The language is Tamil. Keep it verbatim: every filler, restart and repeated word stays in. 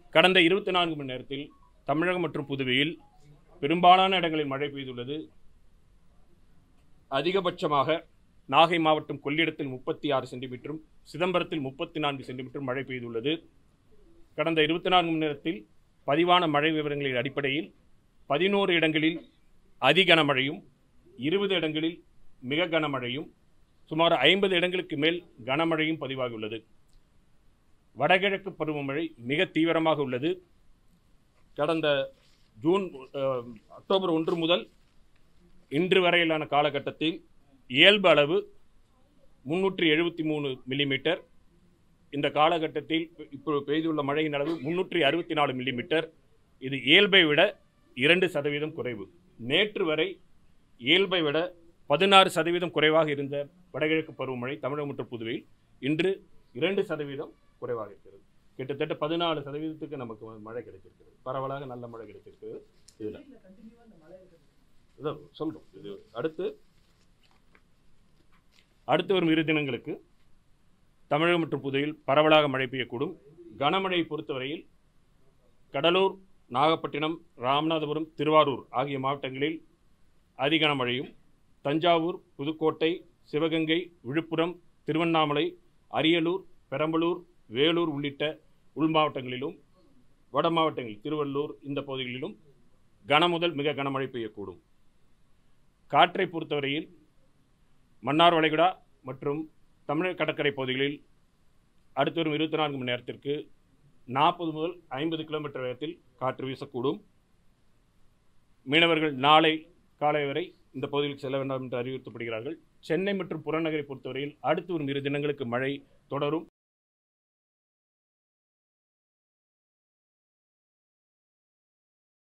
கடந்த இருபத்தி நான்கு மணி நேரத்தில் தமிழகம் மற்றும் புதுவையில் பெரும்பாலான இடங்களில் மழை பெய்துள்ளது. அதிகபட்சமாக நாகை மாவட்டம் கொள்ளிடத்தில் முப்பத்தி ஆறு சென்டிமீட்டரும் சிதம்பரத்தில் முப்பத்தி நான்கு சென்டிமீட்டரும் மழை பெய்துள்ளது. கடந்த இருபத்தி நான்கு மணி நேரத்தில் பதிவான மழை விவரங்களின் அடிப்படையில் பதினோரு இடங்களில் அதி கனமழையும் இருபது இடங்களில் மிக கனமழையும் சுமார் ஐம்பது இடங்களுக்கு மேல் கனமழையும் பதிவாகியுள்ளது. வடகிழக்கு பருவமழை மிக தீவிரமாக உள்ளது. கடந்த ஜூன் அக்டோபர் ஒன்று முதல் இன்று வரையிலான காலகட்டத்தில் இயல்பு அளவு முன்னூற்றி எழுபத்தி மூணு மில்லிமீட்டர், இந்த காலகட்டத்தில் இப்போ பெய்துள்ள மழையின் அளவு முன்னூற்றி அறுபத்தி நாலு மில்லிமீட்டர். இது இயல்பை விட இரண்டு சதவீதம் குறைவு. நேற்று வரை இயல்பை விட பதினாறு சதவீதம் குறைவாக இருந்த வடகிழக்கு பருவமழை தமிழகம் மற்றும் புதுவையில் இன்று இரண்டு சதவீதம் குறைவாக இருக்கிறது. கிட்டத்தட்ட பதினாலு சதவீதத்துக்கு நமக்கு மழை கிடைத்திருக்கிறது. பரவலாக நல்ல மழை கிடைத்திருக்கிறது. இதில் இதான் சொல்கிறோம். இது அடுத்து அடுத்து வரும் இரு தினங்களுக்கு தமிழகம் மற்றும் புதுவையில் பரவலாக மழை பெய்யக்கூடும். கனமழையை பொறுத்தவரையில் கடலூர், நாகப்பட்டினம், ராமநாதபுரம், திருவாரூர் ஆகிய மாவட்டங்களில் அதி கனமழையும், தஞ்சாவூர், புதுக்கோட்டை, சிவகங்கை, விழுப்புரம், திருவண்ணாமலை, அரியலூர், பெரம்பலூர், வேலூர் உள்ளிட்ட உள் மாவட்டங்களிலும் வட மாவட்டங்களில் திருவள்ளூர் இந்த பகுதிகளிலும் கன முதல் மிக கனமழை பெய்யக்கூடும். காற்றை பொறுத்தவரையில் மன்னார் வளைகுடா மற்றும் தமிழக கடற்கரை பகுதிகளில் அடுத்து வரும் இருபத்தி நான்கு மணி நேரத்திற்கு நாற்பது முதல் ஐம்பது கிலோமீட்டர் வேகத்தில் காற்று வீசக்கூடும். மீனவர்கள் நாளை காலை வரை இந்த பகுதியில் செல்ல வேண்டாம் என்று அறிவுறுத்தப்படுகிறார்கள். சென்னை மற்றும் புறநகரை பொறுத்தவரையில் அடுத்து வரும் இரு தினங்களுக்கு மழை தொடரும்.